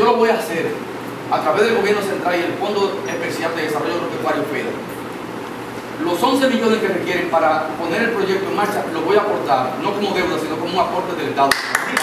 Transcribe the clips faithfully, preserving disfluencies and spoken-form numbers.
yo lo voy a hacer a través del gobierno central y el Fondo Especial de Desarrollo Agropecuario FEDA. Los once millones que requieren para poner el proyecto en marcha los voy a aportar, no como deuda, sino como un aporte del Estado.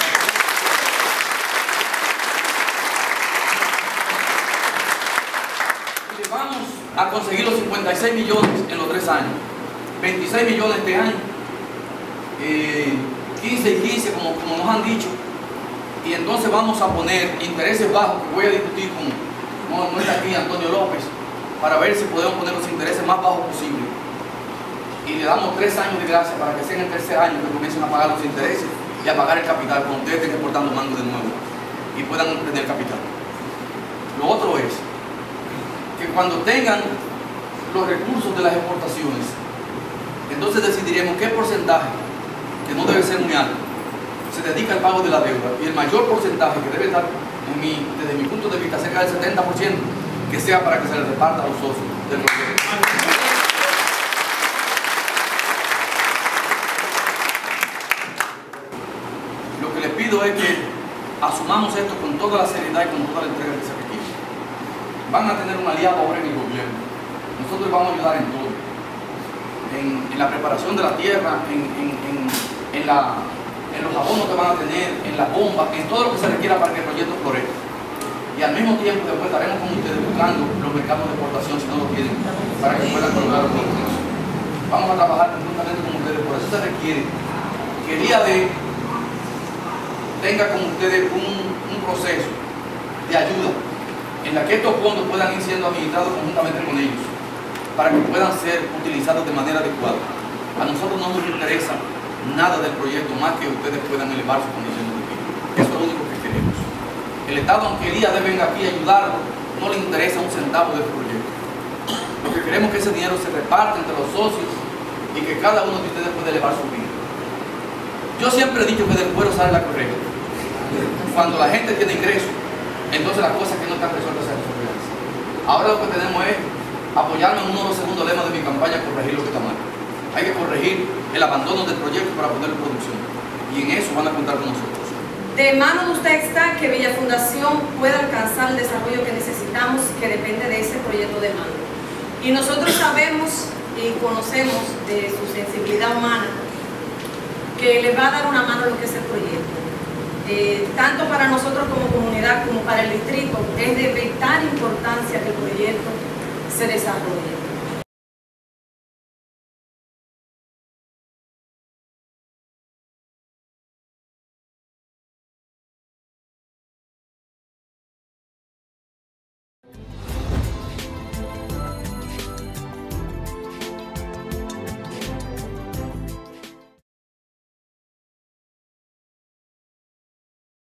Y le vamos a conseguir los cincuenta y seis millones en los tres años, veintiséis millones este año, eh, quince y quince como, como nos han dicho, y entonces vamos a poner intereses bajos que voy a discutir con, no, no está aquí Antonio López, para ver si podemos poner los intereses más bajos posible. Y le damos tres años de gracia para que sea en el tercer año que comiencen a pagar los intereses y a pagar el capital cuando ustedes estén exportando mango de nuevo y puedan tener capital. Lo otro es que cuando tengan los recursos de las exportaciones, entonces decidiremos qué porcentaje, que no debe ser muy alto, se dedica al pago de la deuda, y el mayor porcentaje que debe estar, en mi, desde mi punto de vista, cerca del setenta por ciento, que sea para que se les reparta a los socios del proyecto. Lo que les pido es que asumamos esto con toda la seriedad y con toda la entrega que se requiere. Van a tener un aliado ahora en el gobierno. Nosotros les vamos a ayudar en todo. En, en la preparación de la tierra, en, en, en, en, la, en los abonos que van a tener, en las bombas, en todo lo que se requiera para que el proyecto florezca. Y al mismo tiempo después estaremos con ustedes buscando los mercados de exportación si no lo tienen, para que puedan colocar los productos. Vamos a trabajar conjuntamente con ustedes, por eso se requiere que el I A D tenga con ustedes un, un proceso de ayuda en la que estos fondos puedan ir siendo administrados conjuntamente con ellos, para que puedan ser utilizados de manera adecuada. A nosotros no nos interesa nada del proyecto más que ustedes puedan elevar sus condiciones de vida. Eso es lo único que queremos. El Estado, aunque el I A D venga aquí a ayudarlo, no le interesa un centavo de este proyecto. Lo que queremos es que ese dinero se reparte entre los socios y que cada uno de ustedes pueda elevar su vida. Yo siempre he dicho que del pueblo sale la correcta. Cuando la gente tiene ingresos, entonces las cosas que no están resueltas se resuelven. Ahora lo que tenemos es apoyarnos en uno de los segundos lemas de mi campaña, corregir lo que está mal. Hay que corregir el abandono del proyecto para poner en producción. Y en eso van a contar con nosotros. De mano de usted está que Villa Fundación pueda alcanzar el desarrollo que necesitamos, que depende de ese proyecto de mano. Y nosotros sabemos y conocemos de su sensibilidad humana que le va a dar una mano a lo que es el proyecto. Eh, tanto para nosotros como comunidad como para el distrito, es de vital importancia que el proyecto se desarrolle.